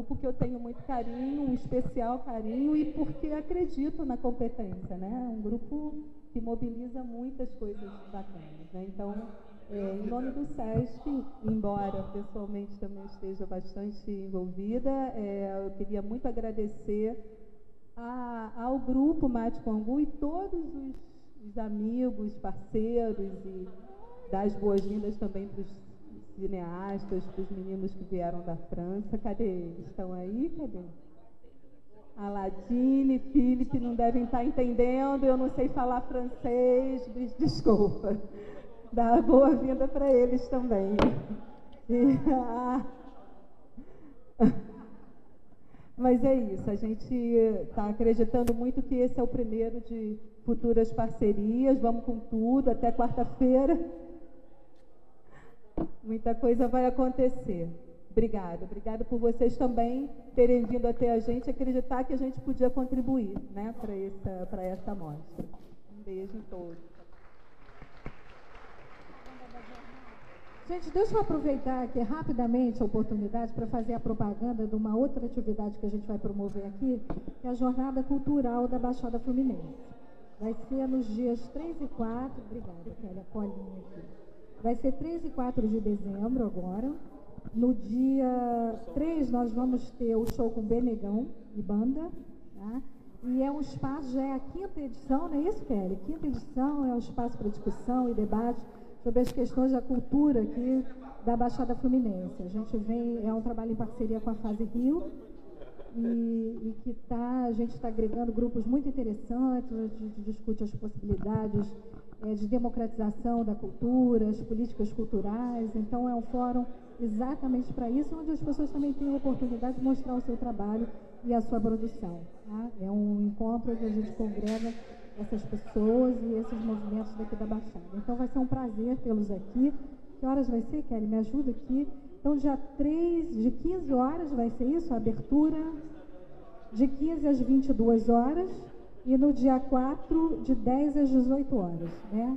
F: grupo que eu tenho muito carinho, um especial carinho, e porque acredito na competência, né? Um grupo que mobiliza muitas coisas bacanas, né? Então, é, em nome do SESC, embora pessoalmente também esteja bastante envolvida, é, eu queria muito agradecer a, ao grupo Mate com Angu e todos os, os amigos, parceiros, e dar as boas-vindas também para os cineastas, para os meninos que vieram da França. Cadê eles? Estão aí? Cadê? Aladine, Felipe não devem estar entendendo, eu não sei falar francês, desculpa. Dá boa-vinda para eles também. E, ah, mas é isso, a gente está acreditando muito que esse é o primeiro de futuras parcerias, vamos com tudo, até quarta-feira. Muita coisa vai acontecer. Obrigada. Obrigada por vocês também terem vindo até a gente, acreditar que a gente podia contribuir, né, para essa, para essa amostra. Um beijo em todos.
G: Gente, deixa eu aproveitar aqui rapidamente a oportunidade para fazer a propaganda de uma outra atividade que a gente vai promover aqui, que é a Jornada Cultural da Baixada Fluminense. Vai ser nos dias três e quatro, obrigada, Kelly, a colinha aqui. Vai ser três e quatro de dezembro agora. No dia três nós vamos ter o show com Benegão e banda, tá? E é um espaço, já é a quinta edição, não é isso, Kelly? Quinta edição é um espaço para discussão e debate sobre as questões da cultura aqui da Baixada Fluminense. A gente vem, é um trabalho em parceria com a Fase Rio, e, e que tá, a gente está agregando grupos muito interessantes, a gente discute as possibilidades é, de democratização da cultura, as políticas culturais. Então é um fórum exatamente para isso, onde as pessoas também têm a oportunidade de mostrar o seu trabalho e a sua produção. Tá? É um encontro onde a gente congrega essas pessoas e esses movimentos daqui da Baixada. Então vai ser um prazer tê-los aqui. Que horas vai ser, Kelly? Me ajuda aqui. Então, dia três, de quinze horas vai ser isso, a abertura, de quinze às vinte e duas horas, e no dia quatro, de dez às dezoito horas, né?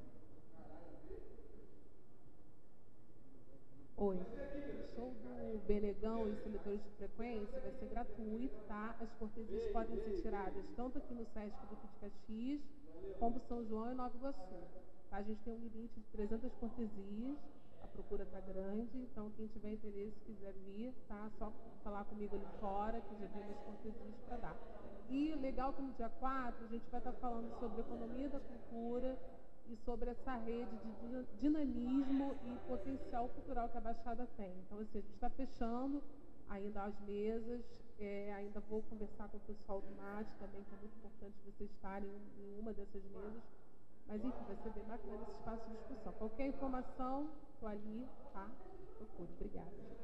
E: Oi. O show do Benegão e Seletores de Frequência vai ser gratuito, tá? As cortesias podem ser tiradas tanto aqui no SESC Duque de Caxias, como São João e Nova Iguaçu. Tá? A gente tem um limite de trezentas cortesias, a procura está grande, então quem tiver interesse, quiser vir, tá? Só falar comigo ali fora, que já tem umas cortesias para dar. E legal que no dia quatro a gente vai estar falando sobre a economia da cultura e sobre essa rede de dinamismo e potencial cultural que a Baixada tem. Então, assim, a gente está fechando ainda as mesas, é, ainda vou conversar com o pessoal do MAT também, que é muito importante vocês estarem em uma dessas mesas. Mas, enfim, vai ser bem bacana esse espaço de discussão. Qualquer informação, estou ali, tá? Procure. Obrigada, gente.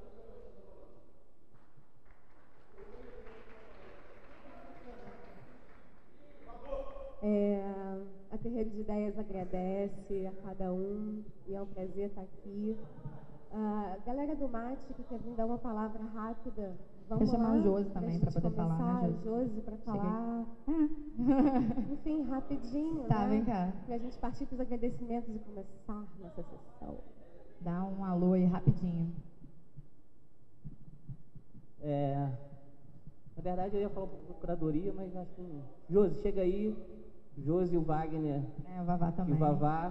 H: É, a Terreiro de Ideias agradece a cada um e é um prazer estar aqui. A galera do Mate que quer vir dar uma palavra rápida, vamos
G: Quer
H: lá.
G: chamar o Josi também para poder
H: começar,
G: falar, né, Josi?
H: Josi para falar.
G: É.
H: Enfim, rapidinho,
G: Tá,
H: né?
G: vem cá.
H: Para a gente partir para os agradecimentos e começar nossa sessão.
G: Dá um alô aí rapidinho.
C: É, na verdade eu ia falar um pouco da curadoria, mas acho que... Josi, chega aí. Josi, o Wagner
G: É, o Vavá
C: e
G: também.
C: o Vavá.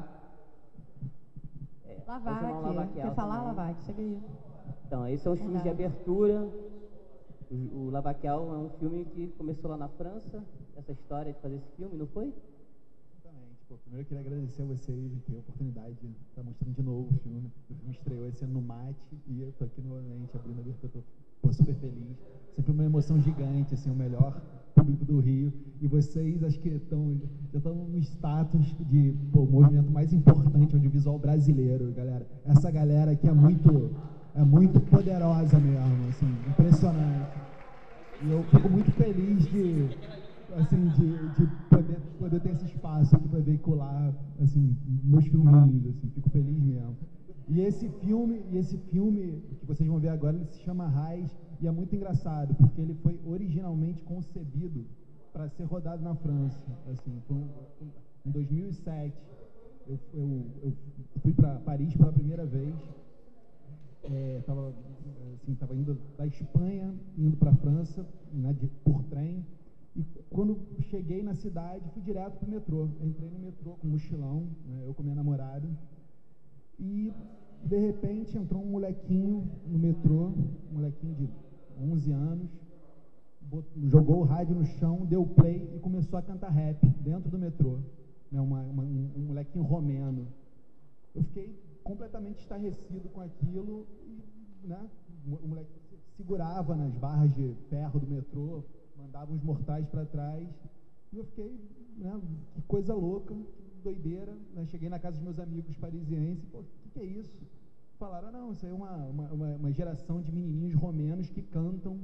C: É, vou chamar o
G: Lavac.
C: Lavaquial
G: Quer falar,
C: também.
G: Lavac? Chega aí.
C: Então, esses são os filmes de
G: Verdade.
C: abertura. O, o Lavaquial é um filme que começou lá na França, essa história de fazer esse filme, não foi?
I: Exatamente. Pô, primeiro eu queria agradecer a vocês e ter a oportunidade de estar mostrando de novo o filme. O filme estreou esse ano no Mate e eu tô aqui novamente abrindo a abertura. Tô pô, super feliz. Sempre uma emoção gigante, assim, o melhor público do Rio. E vocês, acho que estão, já estão no status de pô, o movimento mais importante audiovisual brasileiro, galera. Essa galera aqui é muito, é muito poderosa mesmo, assim, impressionante. E eu fico muito feliz de, assim, de, de poder, poder ter esse espaço aqui para veicular, assim, meus filminhos, assim, fico feliz mesmo. E esse filme, e esse filme que vocês vão ver agora, ele se chama Raiz, e é muito engraçado, porque ele foi originalmente concebido para ser rodado na França. Assim, foi um, em dois mil e sete, eu, eu, eu fui para Paris pela primeira vez, Estava assim, tava indo da Espanha, indo para a França, né, de, por trem. E quando cheguei na cidade, fui direto para o metrô. Entrei no metrô com um mochilão, né, eu com minha namorada. E, de repente, entrou um molequinho no metrô, um molequinho de onze anos, botou, jogou o rádio no chão, deu play e começou a cantar rap dentro do metrô. Né, uma, uma, um, um molequinho romeno. Eu fiquei completamente estarrecido com aquilo. E, né, o moleque segurava nas barras de ferro do metrô, mandava uns mortais para trás, e eu fiquei, né, que coisa louca, que doideira, né? Cheguei na casa dos meus amigos parisienses, pô, o que, que é isso? Falaram, não, isso aí é uma, uma, uma, uma geração de menininhos romenos que cantam.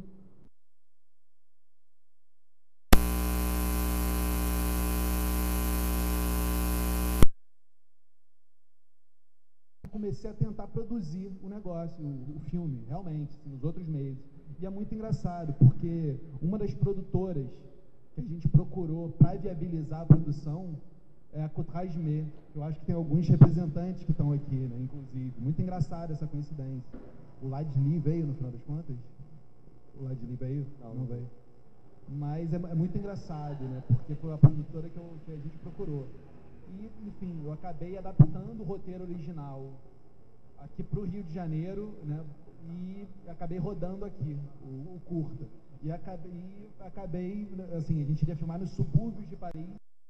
I: Comecei a tentar produzir o negócio, o, o filme, realmente, assim, nos outros meses. E é muito engraçado, porque uma das produtoras que a gente procurou para viabilizar a produção é a Cotrage-Me, que eu acho que tem alguns representantes que estão aqui, né, inclusive. Muito engraçada essa coincidência. O Ladli veio, no final das contas? O Ladli veio? Não, não veio. Mas é, é muito engraçado, né, porque foi a produtora que, eu, que a gente procurou. E, enfim, eu acabei adaptando o roteiro original aqui para o Rio de Janeiro, né, e acabei rodando aqui, o, o curta. E acabei, acabei, assim, a gente iria filmar nos subúrbios de Paris.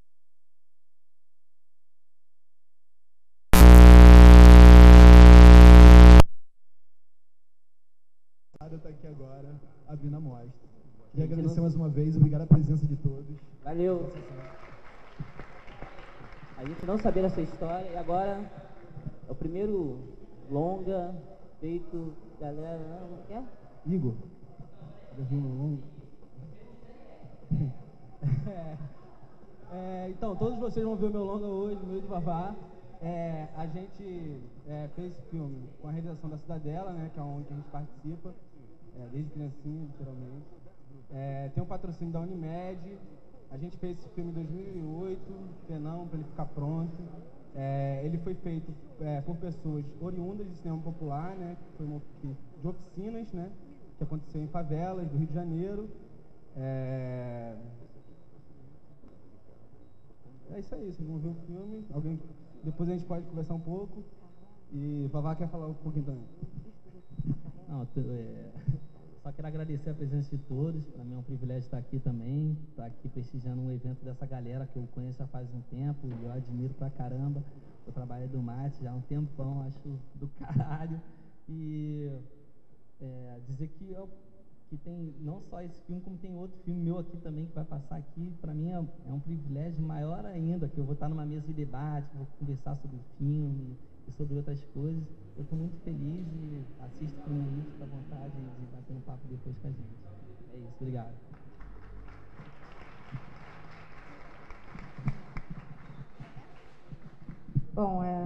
I: Está aqui agora, abrindo a mostra. Queria agradecer não... mais uma vez, obrigado a presença de todos.
C: Valeu. A gente não sabia dessa história e agora é o primeiro longa feito, galera, não quer?
I: Igor. Já viu um longa?
J: é, é, então, todos vocês vão ver o meu longa hoje, no meio do Vavá. É, a gente é, fez esse filme com a realização da Cidadela, né, que é onde a gente participa, é, desde criancinha, literalmente. É, tem um patrocínio da Unimed. A gente fez esse filme em dois mil e oito, penão, para ele ficar pronto. É, ele foi feito é, por pessoas oriundas de cinema popular, né, que foi uma, de oficinas, né, que aconteceu em favelas do Rio de Janeiro. É, é isso aí, vocês vão ver o filme. Alguém, depois a gente pode conversar um pouco. E Vavá quer falar um pouquinho também.
K: Não, é... Só quero agradecer a presença de todos. Para mim é um privilégio estar aqui também, estar aqui prestigiando um evento dessa galera que eu conheço já faz um tempo e eu admiro pra caramba. Eu trabalho do Mate já há um tempão, acho do caralho. E é, dizer que, eu, que tem não só esse filme, como tem outro filme meu aqui também que vai passar aqui. Para mim é, é um privilégio maior ainda, que eu vou estar numa mesa de debate, vou conversar sobre o filme e sobre outras coisas. Eu estou muito feliz e assisto com mim, fica à vontade de bater um papo depois com a gente. É isso, obrigado.
H: Bom, é...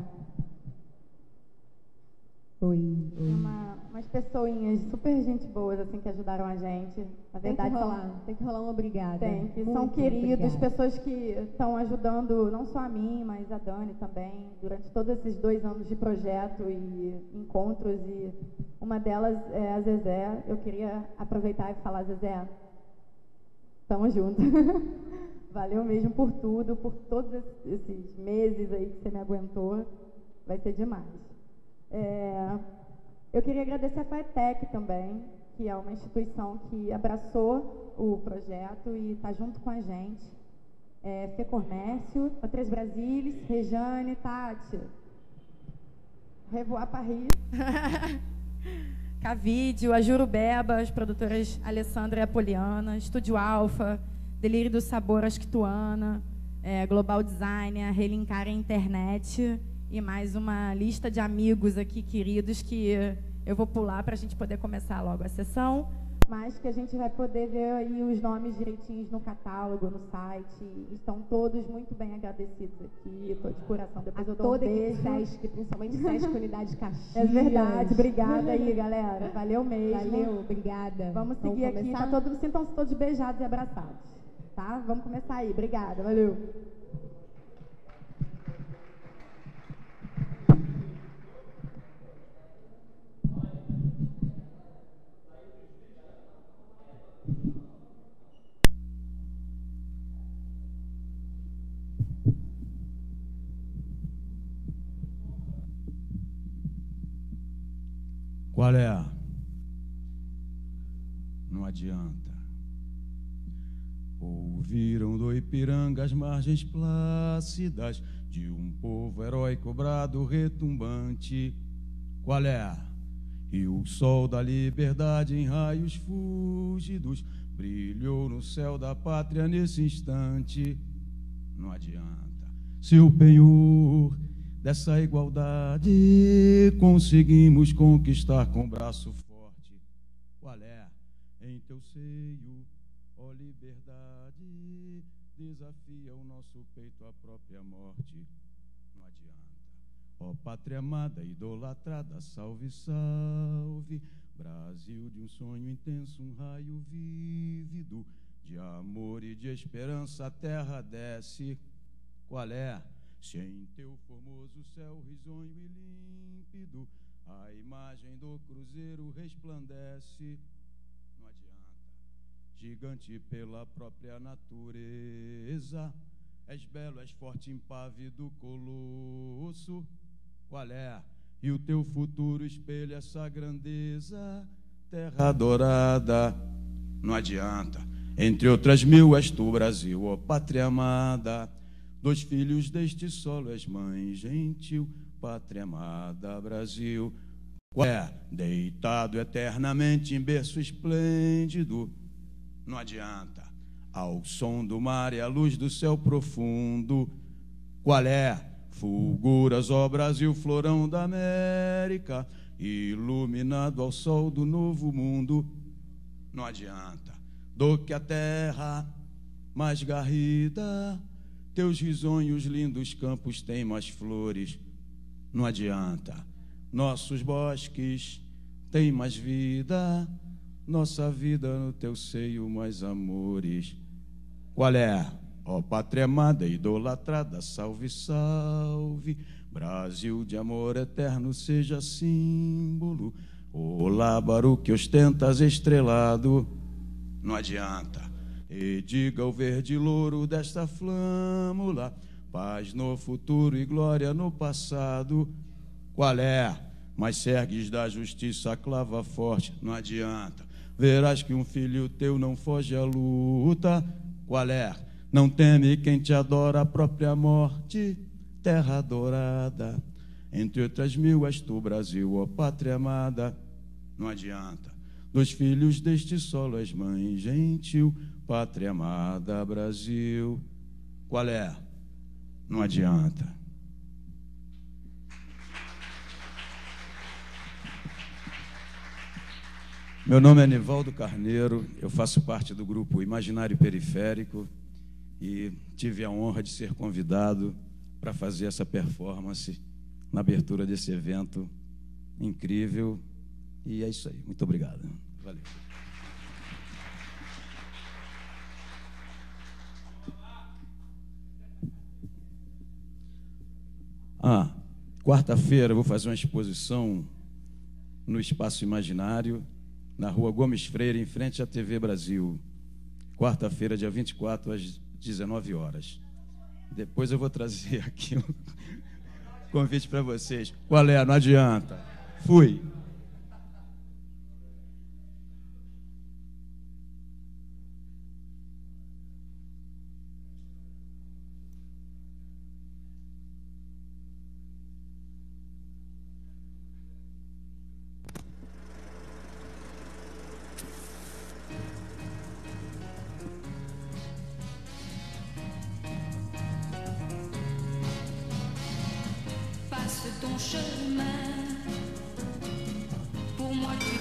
H: Oi, oi. Uma, umas pessoinhas super gente boas, assim, que ajudaram a gente. Na verdade,
L: tem que rolar,
H: são...
L: tem que rolar um obrigada.
H: Tem, que
L: Muito
H: são queridos,
L: obrigada.
H: Pessoas que estão ajudando, não só a mim, mas a Dani também, durante todos esses dois anos de projeto e encontros. E uma delas é a Zezé. Eu queria aproveitar e falar, Zezé, tamo junto. Valeu mesmo por tudo, por todos esses meses aí que você me aguentou. Vai ser demais. É, eu queria agradecer a FATEC também, que é uma instituição que abraçou o projeto e está junto com a gente. É, FEComércio, Outras Brasilis, Rejane, Tati, Revoar Paris, Cavídeo, a Jurubeba, as produtoras Alessandra e Apoliana, Estúdio Alfa, Delírio do Sabor, Asquituana, é, Global Design, a Relincar a Internet e mais uma lista de amigos aqui queridos que eu vou pular para a gente poder começar logo a sessão, mas que a gente vai poder ver aí os nomes direitinhos no catálogo, no site. Estão todos muito bem agradecidos aqui, estou de coração. Depois
L: a
H: eu dou
L: toda
H: um beijo.
L: Sesc, principalmente Sesc Unidade Caxias.
H: É verdade, obrigada aí, galera. Valeu mesmo.
L: Valeu, obrigada.
H: Vamos seguir Vamos aqui, tá todo, sintam-se todos beijados e abraçados, tá? Vamos começar aí, obrigada, valeu.
M: Qual é? Não adianta. Ouviram do Ipiranga as margens plácidas de um povo heróico brado retumbante. Qual é? E o sol da liberdade em raios fúlgidos brilhou no céu da pátria nesse instante. Não adianta. Se o penhor dessa igualdade conseguimos conquistar com braço forte, qual é? Em teu seio, ó liberdade, desafia o nosso peito à própria morte. Não adianta. Ó pátria amada, idolatrada, salve, salve, Brasil de um sonho intenso, um raio vívido, de amor e de esperança a terra desce. Qual é? Se em teu formoso céu risonho e límpido a imagem do cruzeiro resplandece. Não adianta. Gigante pela própria natureza, és belo, és forte, impávido colosso. Qual é? E o teu futuro espelha essa grandeza, terra adorada. Não adianta. Entre outras mil és tu, Brasil, ó pátria amada. Dos filhos deste solo és mãe gentil, pátria amada, Brasil. Qual é? Deitado eternamente em berço esplêndido. Não adianta. Ao som do mar e à luz do céu profundo. Qual é? Fulguras, ó Brasil, florão da América, iluminado ao sol do novo mundo. Não adianta. Do que a terra mais garrida, teus risonhos lindos campos têm mais flores. Não adianta. Nossos bosques têm mais vida, nossa vida no teu seio mais amores. Qual é? Ó pátria amada, idolatrada, salve, salve, Brasil de amor eterno seja símbolo. O lábaro que ostentas estrelado. Não adianta. E diga o verde louro desta flâmula, paz no futuro e glória no passado. Qual é? Mas se ergues da justiça a clava forte. Não adianta. Verás que um filho teu não foge à luta. Qual é? Não teme quem te adora a própria morte, terra adorada. Entre outras mil és tu, Brasil, ó pátria amada. Não adianta. Dos filhos deste solo és mãe gentil, pátria amada, Brasil. Qual é? Não adianta. Meu nome é Nivaldo Carneiro, eu faço parte do grupo Imaginário Periférico e tive a honra de ser convidado para fazer essa performance na abertura desse evento incrível. E é isso aí. Muito obrigado. Valeu. Ah, quarta-feira eu vou fazer uma exposição no Espaço Imaginário, na Rua Gomes Freire, em frente à T V Brasil. Quarta-feira, dia vinte e quatro, às dezenove horas. Depois eu vou trazer aqui um convite para vocês. Qual é? Não adianta. Fui.
N: Ton chemin, pour moi tu...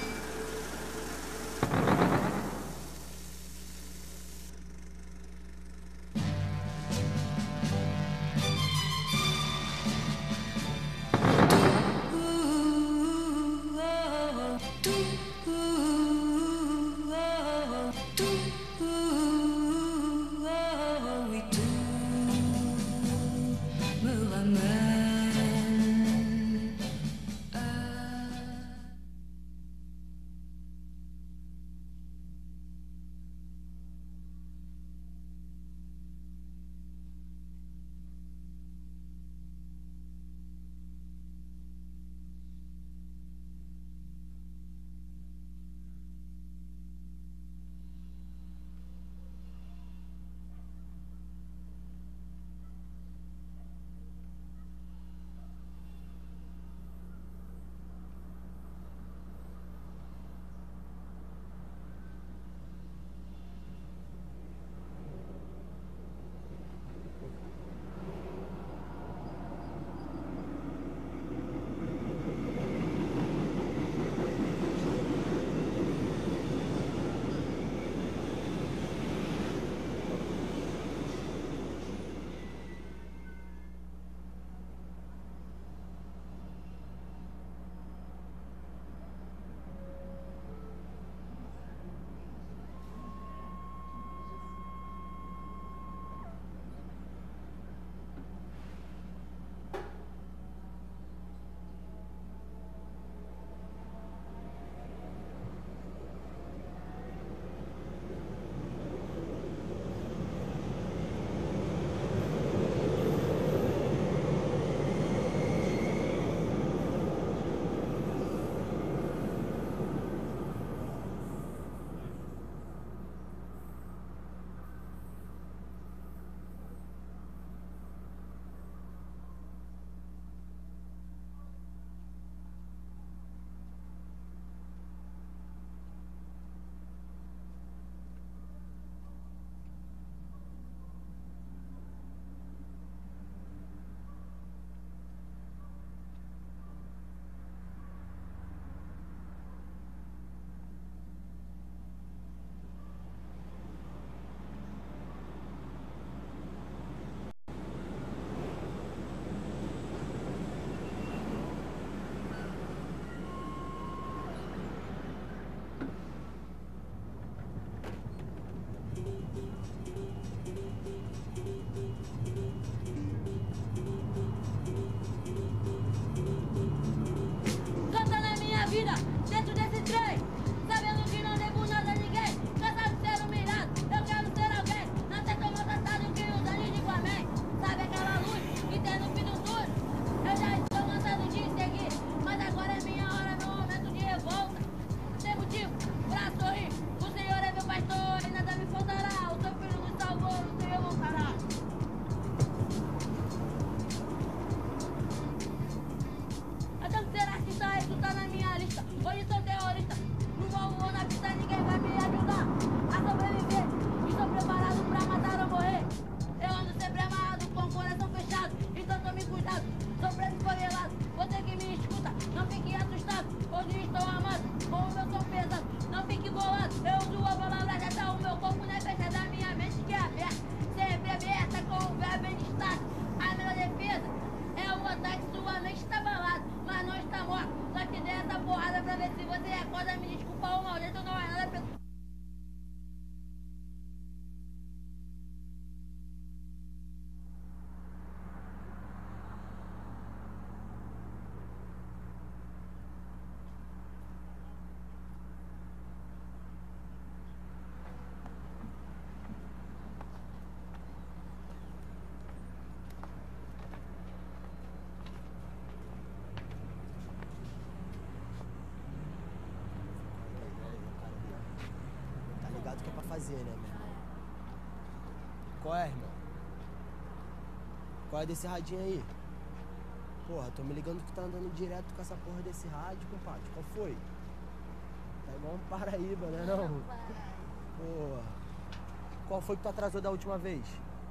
O: fazer, né, meu irmão? Qual é, irmão? Qual é desse radinho aí? Porra, tô me ligando que tá andando direto com essa porra desse rádio, compadre. Qual foi? Tá igual um Paraíba, né não? Porra. Qual foi que tu atrasou da última vez?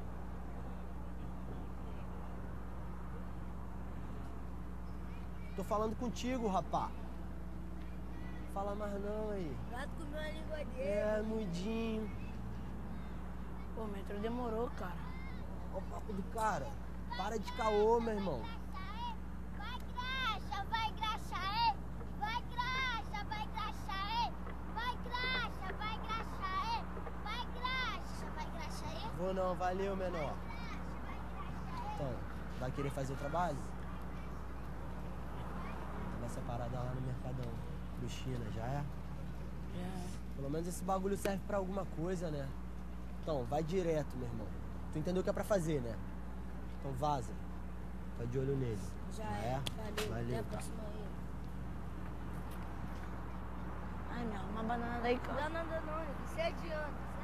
O: Tô falando contigo, rapá. Fala mais não aí.
P: O gato comeu a língua dele.
O: É, mudinho.
P: Pô, o metrô demorou, cara.
O: Olha o papo do cara. Para de caô, meu irmão.
P: Vai, graxa, vai, graxa, é. Vai, graxa, vai, graxa, é. Vai, graxa, vai, graxa, é. Vai, graxa, vai, graxa, é.
O: Vou não, valeu, menor. Então, vai querer fazer o trabalho? Tava essa parada lá no Mercadão. Pro China, já é?
P: É.
O: Pelo menos esse bagulho serve pra alguma coisa, né? Então, vai direto, meu irmão. Tu entendeu o que é pra fazer, né? Então vaza. Tá de olho nele.
P: Já
O: Ah,
P: é. Valeu.
O: Valeu,
P: Até a
O: cara.
P: próxima aí. Ai, meu, uma banana daí, cara. Não, não, não, não. Você adianta.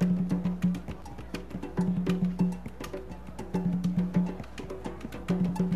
P: Thank you.